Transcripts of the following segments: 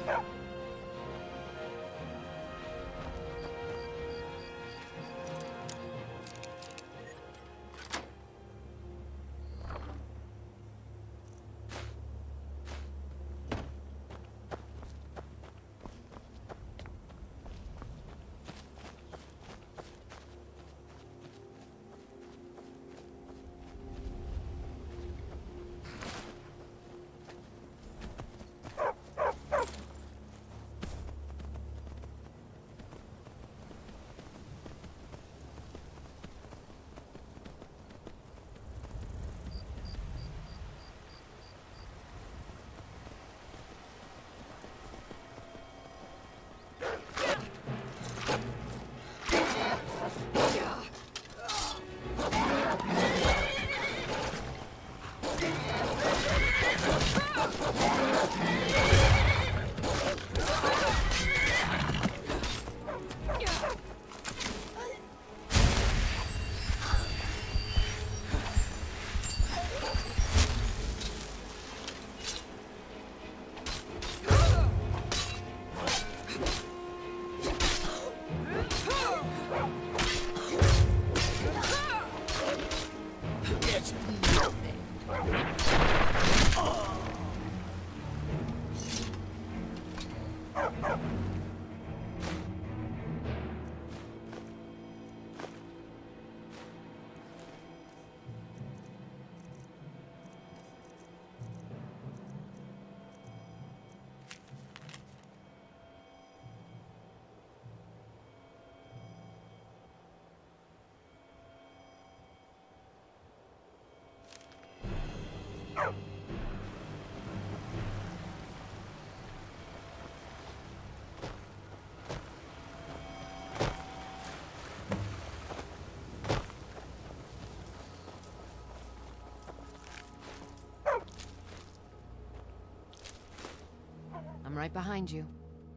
I'm right behind you.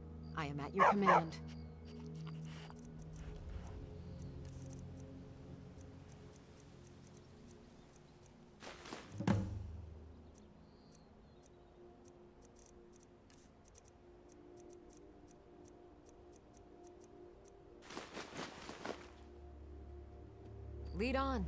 I am at your command. Lead on.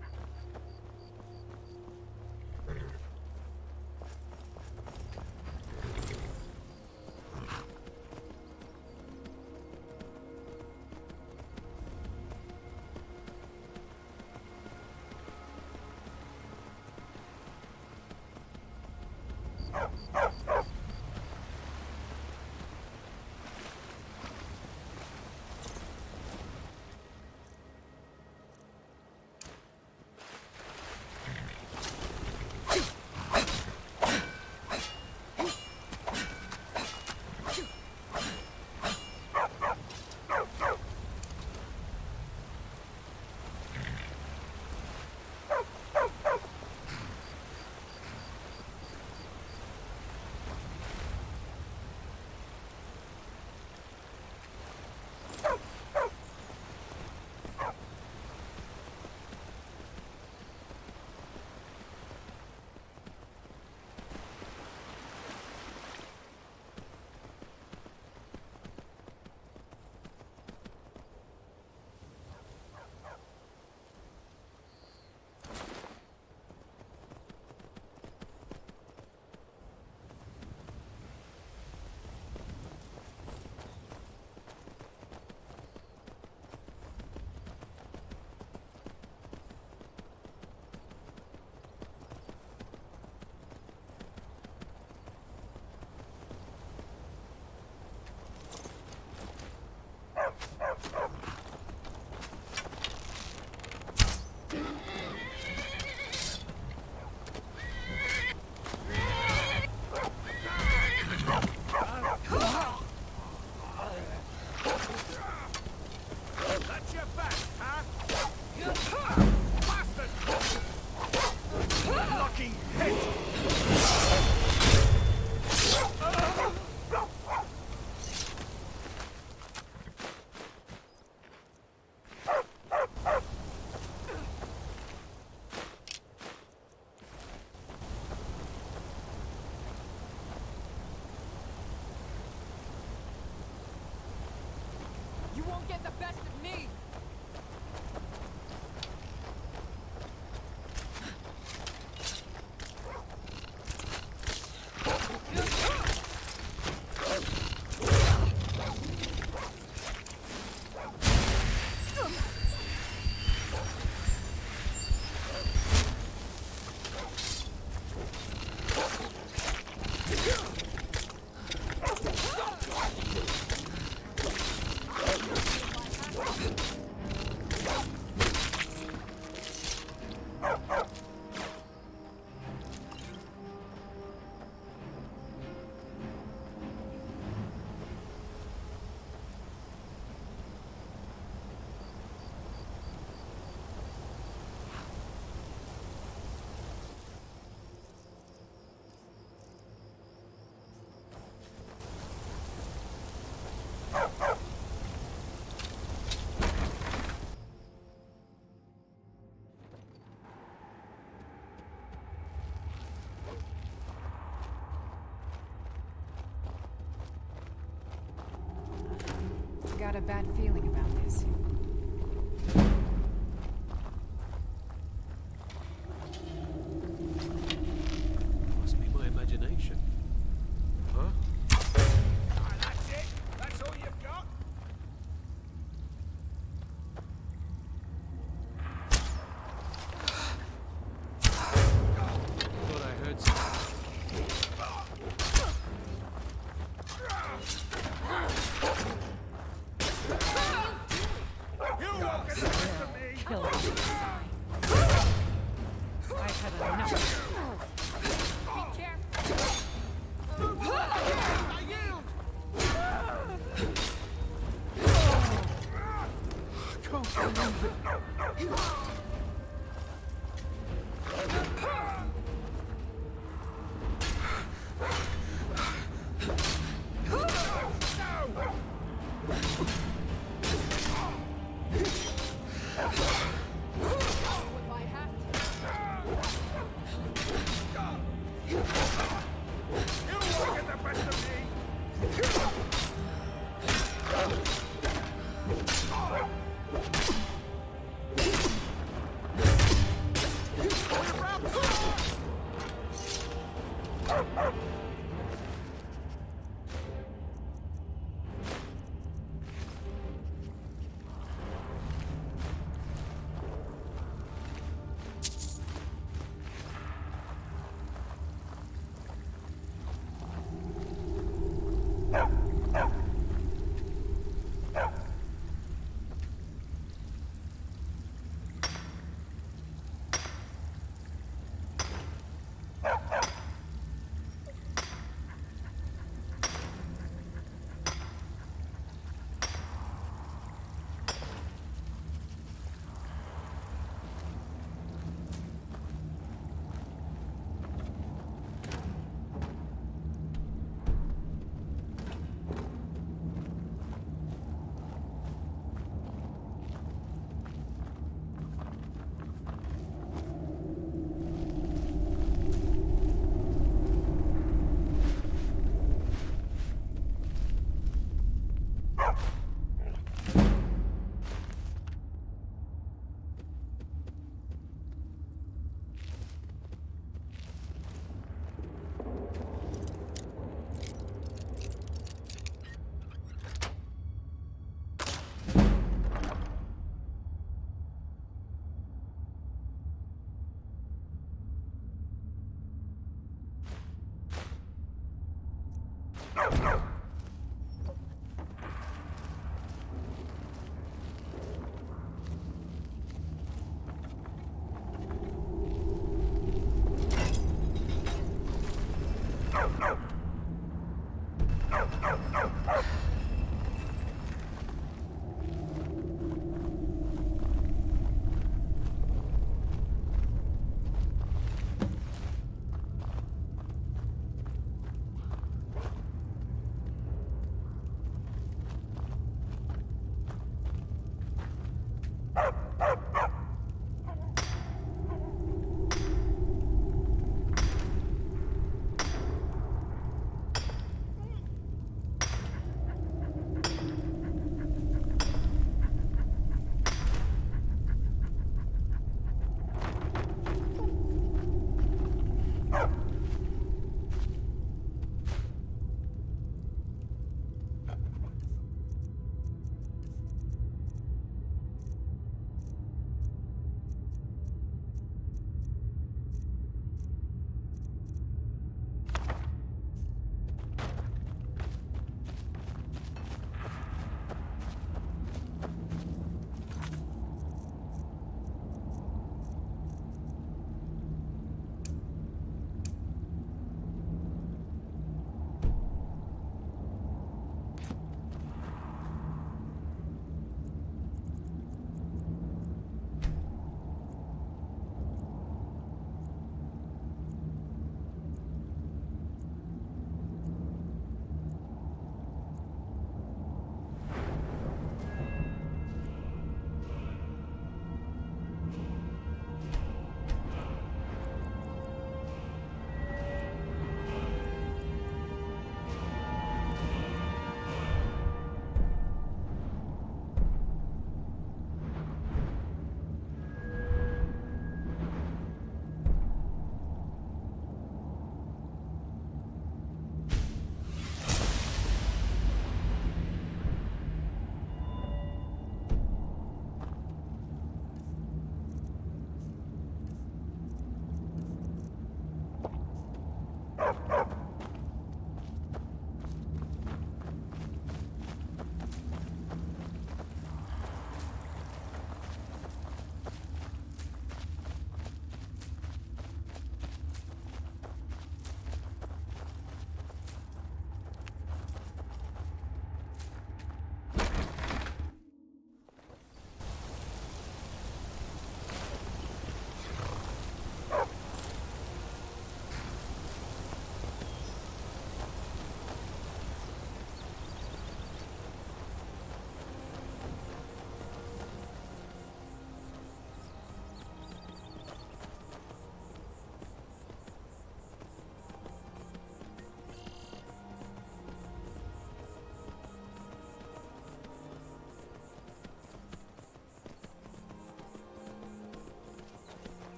won't get the best of me! Got a bad feeling about this. Must be my imagination. Huh? Ah, that's it? That's all you've got? Thought I heard something. You won't get the best of me! Kill him. I've had enough. Be careful. I yield! Can't believe it. With my hat. You won't get the best of me!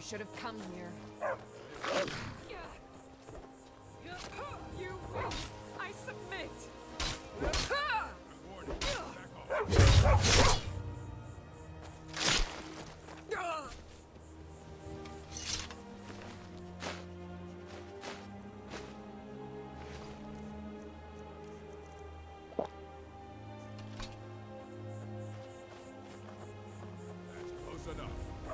should have come here. You win! I submit! Close enough.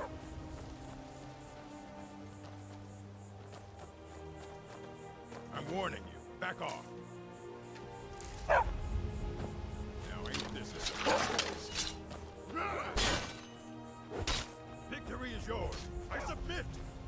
I'm warning you. Back off. Now ain't this a surprise? Victory is yours. I submit.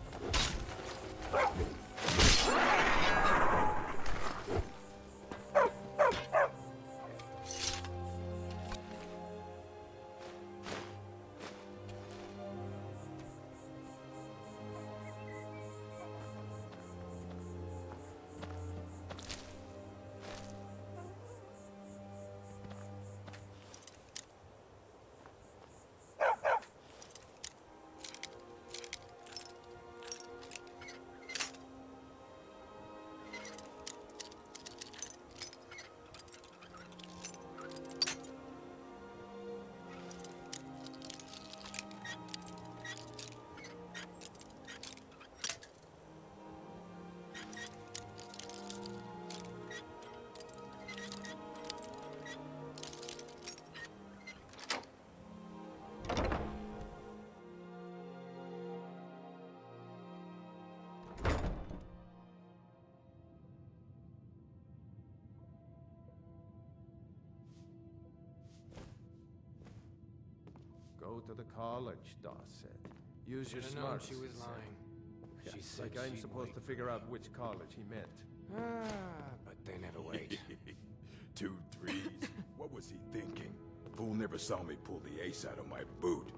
Go to the college, Dawes said. Use your Should've known smarts. she was lying. Yeah, She said like I'm she'd supposed wait to for figure me. out which college he meant. But they never wait. 2 3s. What was he thinking? Fool never saw me pull the ace out of my boot.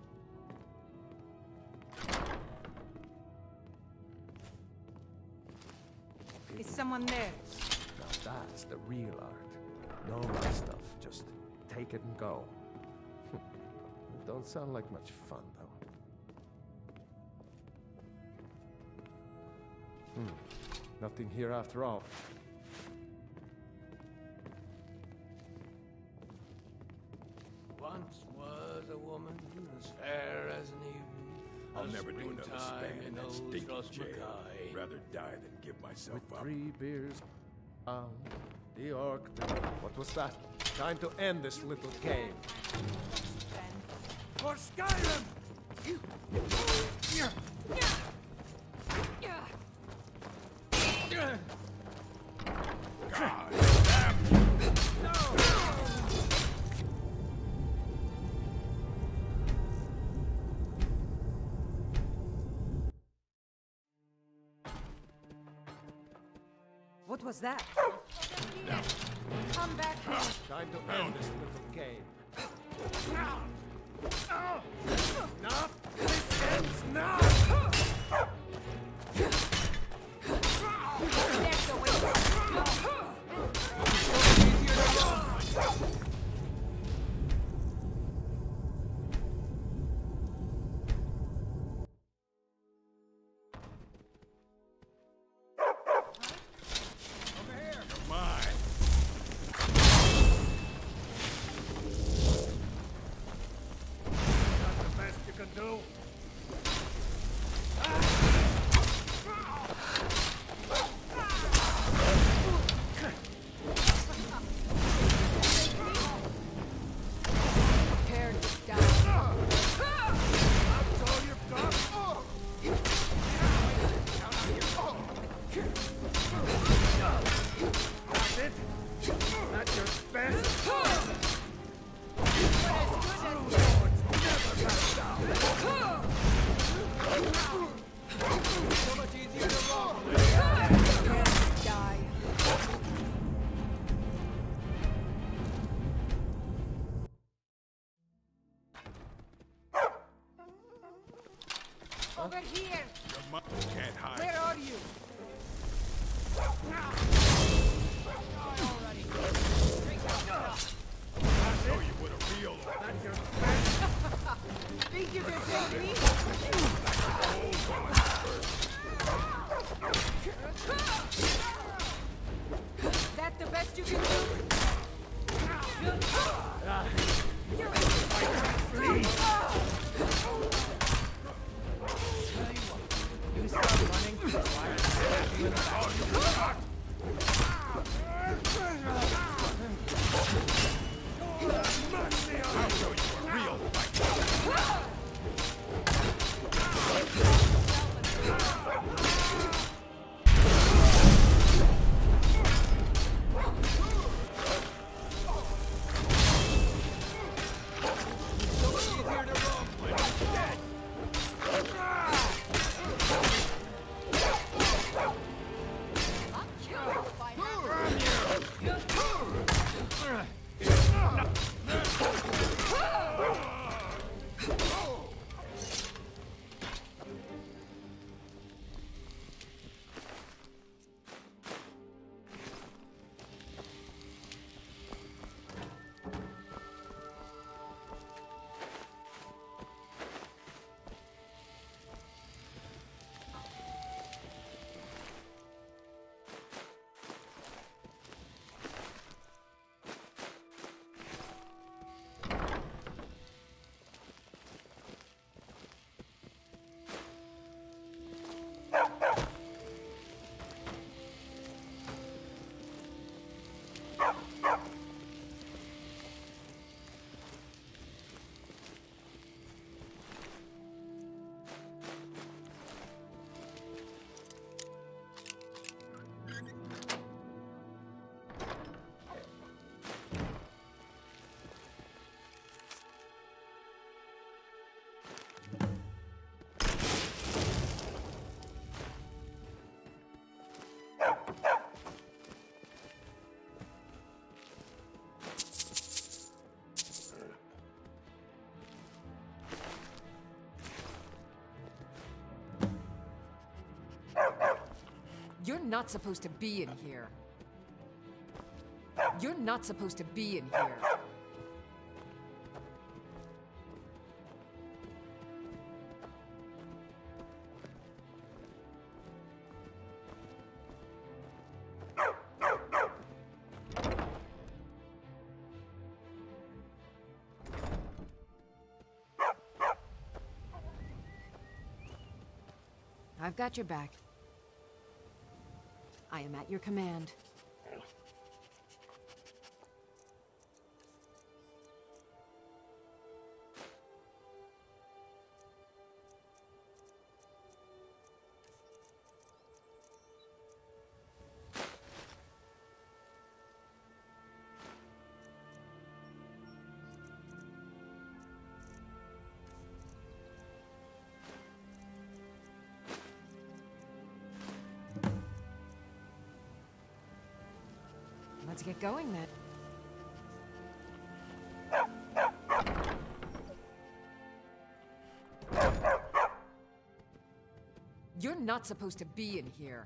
Is someone there? Now that's the real art. No more stuff. Just take it and go. Don't sound like much fun, though. Nothing here after all. Once was a woman as fair as an evening. I'll a never do another springtime span in that old stinking Trust jail. Mackay. Rather die than give myself With up. 3 beers down, the orc. What was that? Time to end this little game. For Skyrim! God damn! What was that? Come back here. Time to end this little game. Enough! This ends now! That's the way. You're mine! That's the best you can do? Prepare to die. That's all you've got? That's it? That's your best? So much easier to roll. Prepare to die. Over here. Your mother can't hide. Where are you? I'll show you what a real... That's your best? Think you can take me? Old woman. you can do. You start running. Why not stab you in the back? I'll show you a real fight. You're not supposed to be in here. You're not supposed to be in here. I've got your back. I am at your command. Let's get going then. You're not supposed to be in here.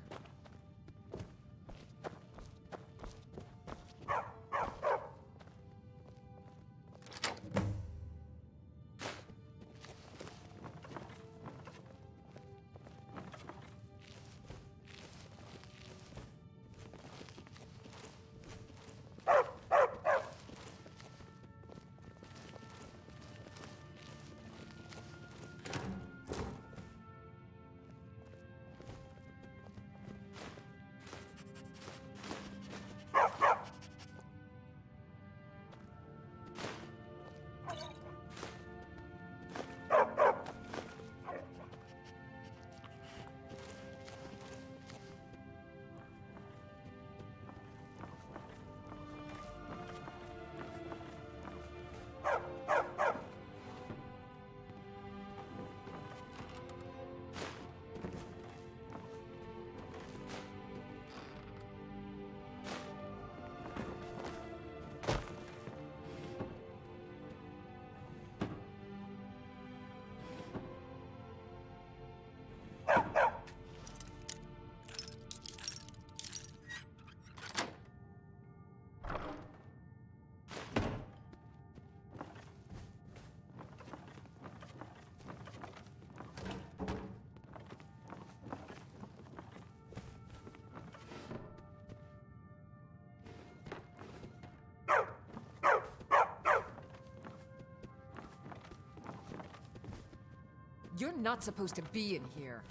You're not supposed to be in here.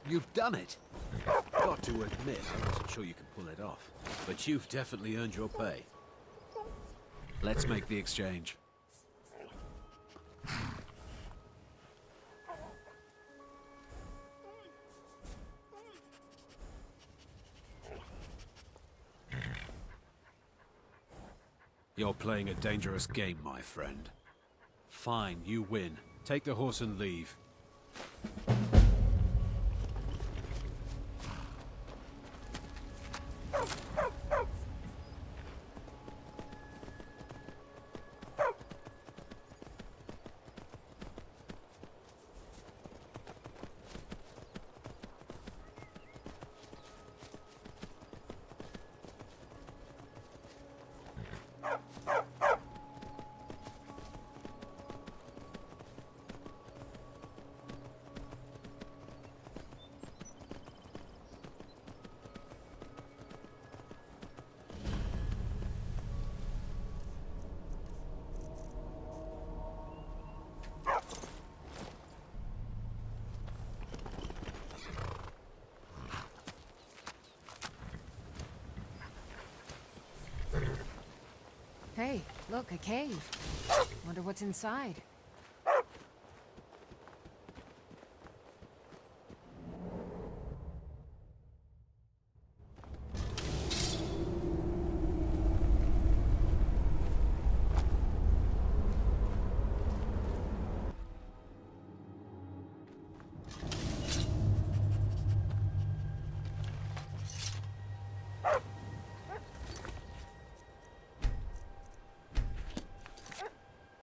You've done it! Got to admit, I wasn't sure you could pull it off. But you've definitely earned your pay. Let's make the exchange. You're playing a dangerous game, my friend. Fine, you win. Take the horse and leave. Hey, look, a cave. Wonder what's inside.